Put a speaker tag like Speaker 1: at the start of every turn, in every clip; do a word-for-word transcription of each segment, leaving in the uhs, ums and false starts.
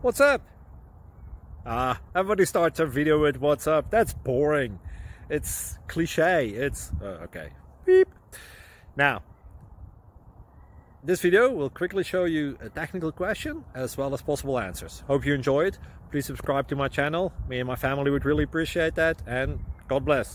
Speaker 1: What's up? Ah, everybody starts a video with what's up. That's boring. It's cliche. It's uh, okay. Beep. Now, this video will quickly show you a technical question as well as possible answers. Hope you enjoy it. Please subscribe to my channel. Me and my family would really appreciate that, and God bless.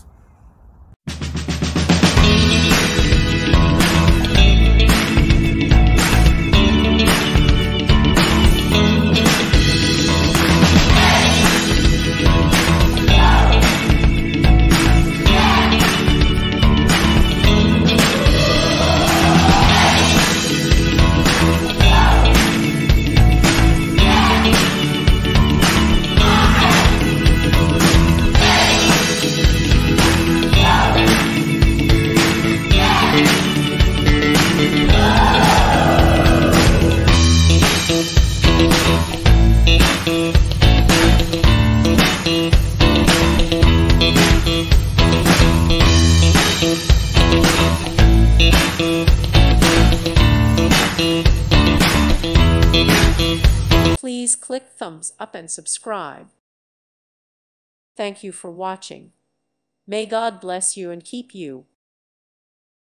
Speaker 2: Please click thumbs up and subscribe. Thank you for watching. May God bless you and keep you.